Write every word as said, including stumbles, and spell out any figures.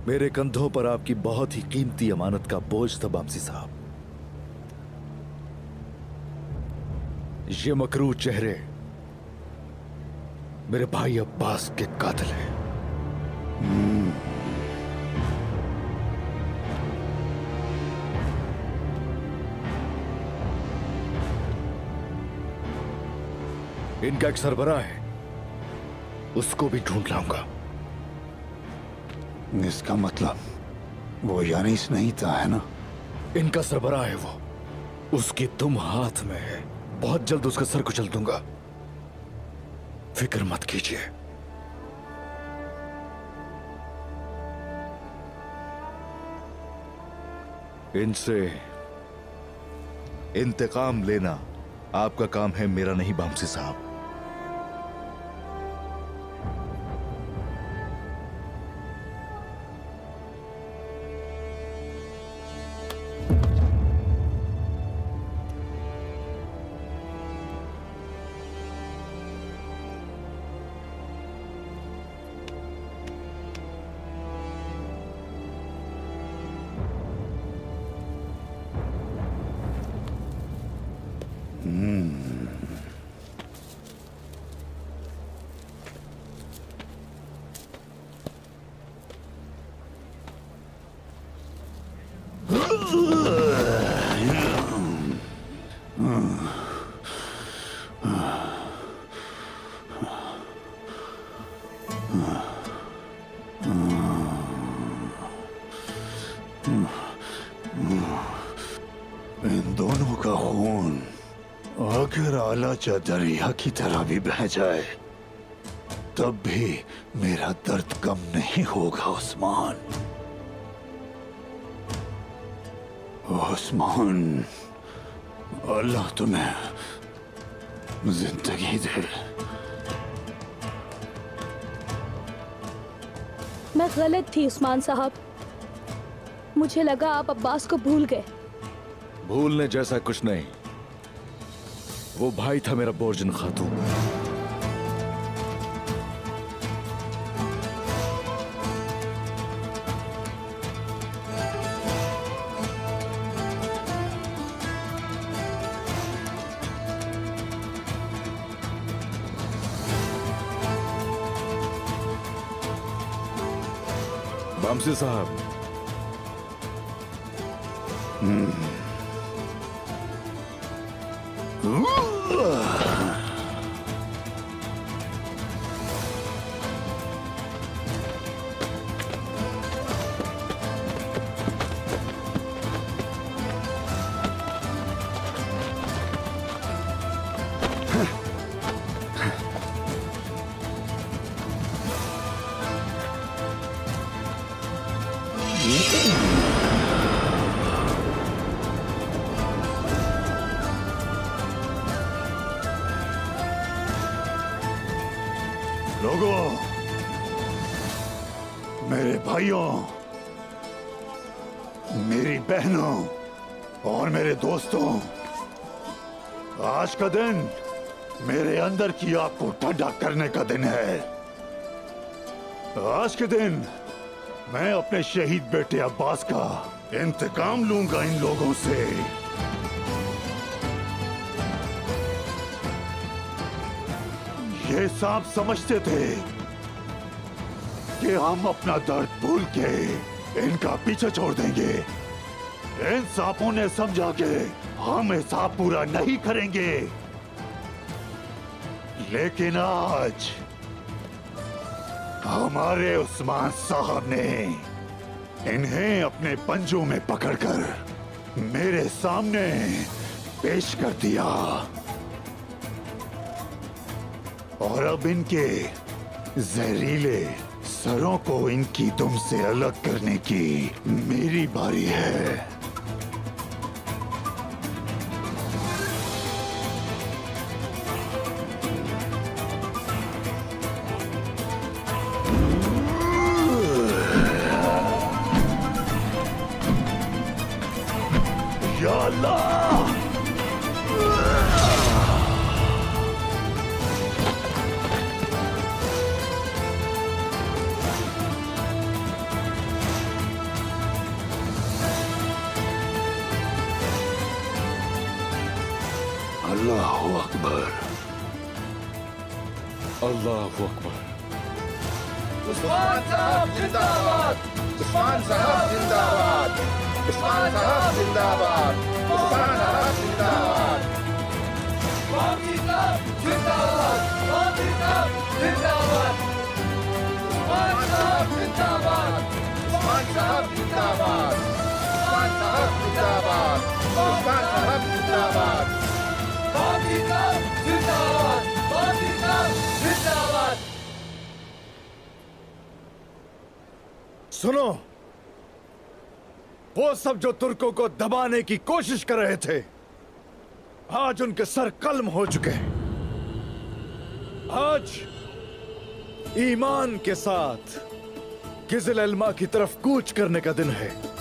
मेरे कंधों पर आपकी बहुत ही कीमती अमानत का बोझ था बामसी साहब। ये मकरू चेहरे मेरे भाई अब्बास के कातिल हैं। इनका एक सरबराह है, उसको भी ढूंढ लाऊंगा। इसका मतलब वो यानीस नहीं था, है ना? इनका सरबराह है वो, उसकी तुम हाथ में है। बहुत जल्द उसका सर कुचल दूंगा, फिक्र मत कीजिए। इनसे इंतकाम लेना आपका काम है, मेरा नहीं बामसी साहब। इन दोनों का खून अगर आलाचा दरिया की तरह भी बह जाए तब भी मेरा दर्द कम नहीं होगा उस्मान। उस्मान, अल्लाह तुम्हें जिंदगी दे। मैं गलत थी उस्मान साहब, मुझे लगा आप अब्बास को भूल गए। भूलने जैसा कुछ नहीं, वो भाई था मेरा बोर्जन खातून। बामसी साहब, लोगों, मेरे भाइयों, मेरी बहनों और मेरे दोस्तों, आज का दिन मेरे अंदर की आग को ठंडा करने का दिन है। आज के दिन मैं अपने शहीद बेटे अब्बास का इंतकाम लूंगा इन लोगों से। ये सांप समझते थे कि हम अपना दर्द भूल के इनका पीछे छोड़ देंगे। इन सांपों ने समझा कि हम हिसाब पूरा नहीं करेंगे, लेकिन आज हमारे उस्मान साहब ने इन्हें अपने पंजों में पकड़कर मेरे सामने पेश कर दिया और अब इनके जहरीले सरों को इनकी दुम से अलग करने की मेरी बारी है। या अल्लाह! अकबर। अल्लाह अकबर। उस्मान साहब जिंदाबाद, उस्मान साहब जिंदाबाद, उस्मान साहब जिंदाबाद, उस्मान साहब जिंदाबाद, बाकी साहब जिंदाबाद, बाकी साहब जिंदाबाद, उस्मान साहब जिंदाबाद, उस्मान साहब जिंदाबाद, उस्मान साहब जिंदाबाद, उस्मान साहब जिंदाबाद, बाकी साहब जिंदाबाद, बाकी साहब जिंदाबाद। सुनो, वो सब जो तुर्कों को दबाने की कोशिश कर रहे थे, आज उनके सर कलम हो चुके हैं। आज ईमान के साथ किज़िल इल्मा की तरफ कूच करने का दिन है।